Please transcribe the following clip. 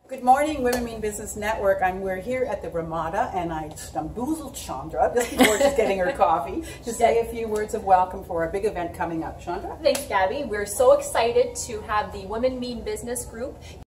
Good morning, Women Mean Business Network. We're here at the Ramada, and I bamboozled Shondra just before she's getting her coffee to say a few words of welcome for our big event coming up. Shondra? Thanks, Gabby. We're so excited to have the Women Mean Business group